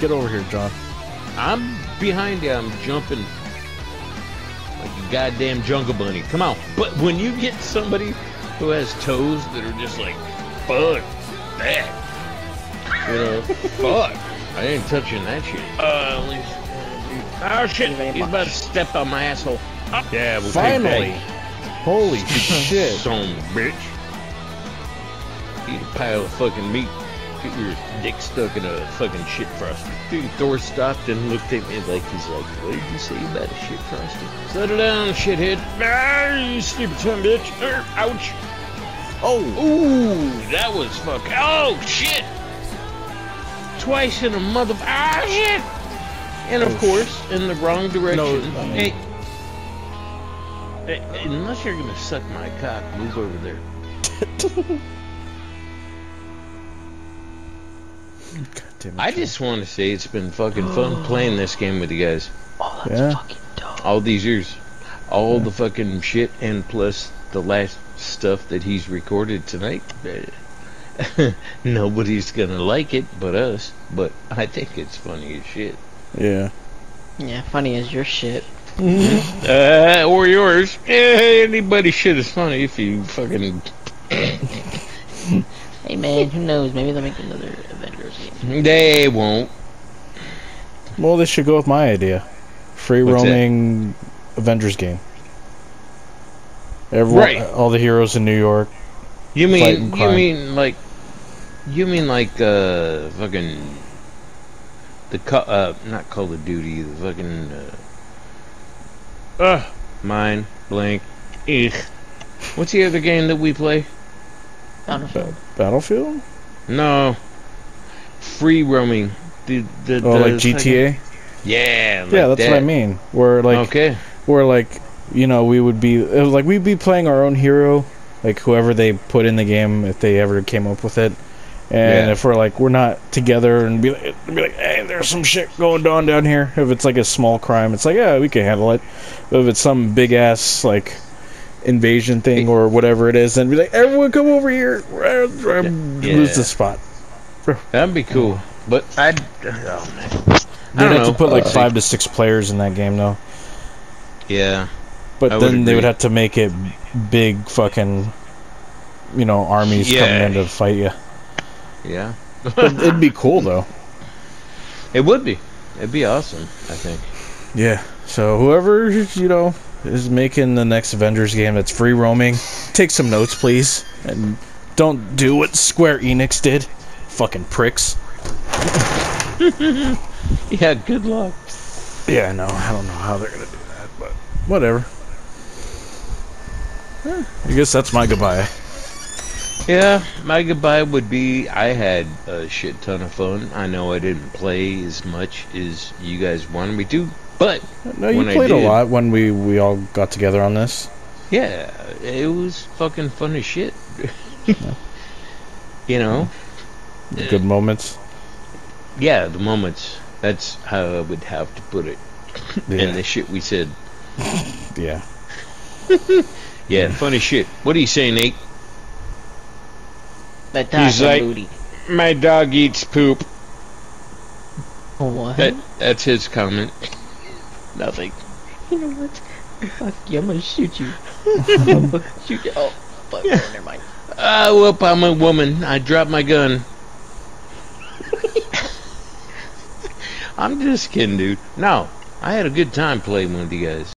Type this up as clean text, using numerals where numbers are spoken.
Get over here, John. I'm behind you. I'm jumping like a goddamn jungle bunny. Come on. But when you get somebody who has toes that are just like, fuck that. You know, fuck. I ain't touching that shit. At least. Oh shit. He's about to step on my asshole. Oh. Yeah, we'll finally. Holy shit. Son of a bitch. Eat a pile of fucking meat. Get your dick stuck in a fucking shit frosty. Dude, Thor stopped and looked at me like he's like, what did you say about a shit frosty? Settle down, shithead. Ah, you stupid son of a bitch. Ouch. Oh. Ooh, that was fucking. Oh, shit. Twice in a mother. Ah, shit. And of course, in the wrong direction. No, hey, unless you're gonna suck my cock, move over there. I just want to say it's been fucking fun playing this game with you guys. Oh, that's fucking dope. All these years. All the fucking shit, and plus the last stuff that he's recorded tonight. Nobody's gonna like it but us, but I think it's funny as shit. Yeah. Yeah, funny as your shit. Or yours. Anybody's shit is funny if you fucking... Hey man, who knows? Maybe they'll make another Avengers game. They won't. Well, they should go with my idea. Free roaming Avengers game. Everyone, right. All the heroes in New York. You mean like fucking the not Call of Duty, the fucking mind blank. Ugh. What's the other game that we play? Battlefield. Battlefield? No. Free roaming. Like GTA? Yeah. Like yeah, that's what I mean. We're like, you know, we'd be playing our own hero, like whoever they put in the game, if they ever came up with it. And if we're not together and be like, hey, there's some shit going on down here. If it's like a small crime, it's like, yeah, we can handle it. But if it's some big ass like invasion thing or whatever it is, then be like, everyone come over here. Lose the spot. That'd be cool. But they'd have to put like 5 to 6 players in that game though. Yeah. But then they would have to make it big fucking, you know, armies coming in to fight you. Yeah. But it'd be cool though. It would be. It'd be awesome, I think. Yeah. So whoever, you know, is making the next Avengers game that's free roaming, take some notes, please. And don't do what Square Enix did. Fucking pricks. Yeah, good luck. Yeah, I know. I don't know how they're gonna do that, but whatever. I guess that's my goodbye. Yeah, my goodbye would be I had a shit ton of fun. I know I didn't play as much as you guys wanted me to, but no, you played a lot when we all got together on this. Yeah, it was fucking fun as shit. You know? Good moments. Yeah, the moments. That's how I would have to put it. Yeah. And the shit we said. Yeah. Yeah, funny shit. What do you say, Nate? He's like, booty. My dog eats poop. What? That's his comment. Nothing. You know what? Fuck you, I'm gonna shoot you. I'm gonna shoot you. Oh, fuck, never mind. Whoop, I'm a woman. I dropped my gun. I'm just kidding, dude. No, I had a good time playing with you guys.